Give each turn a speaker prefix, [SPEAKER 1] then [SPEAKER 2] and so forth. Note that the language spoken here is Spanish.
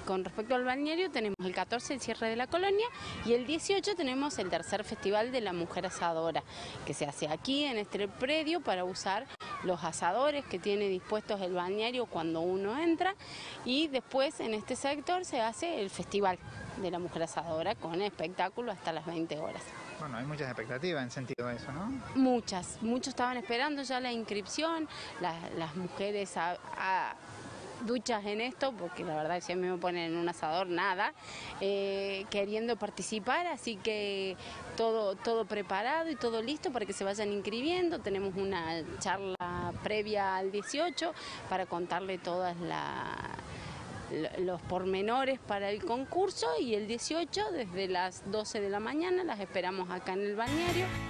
[SPEAKER 1] con respecto al balneario, tenemos el 14 el cierre de la colonia y el 18 tenemos el tercer festival de la mujer asadora, que se hace aquí en este predio para usar los asadores que tiene dispuestos el balneario cuando uno entra, y después en este sector se hace el festival de la mujer asadora con espectáculo hasta las 20 horas.
[SPEAKER 2] Bueno, hay muchas expectativas en sentido de eso, ¿no?
[SPEAKER 1] Muchos estaban esperando ya la inscripción, las mujeres duchas en esto, porque la verdad si a mí me ponen en un asador, nada, queriendo participar, así que todo preparado y todo listo para que se vayan inscribiendo. Tenemos una charla previa al 18 para contarle todas los pormenores para el concurso, y el 18 desde las 12 de la mañana las esperamos acá en el balneario.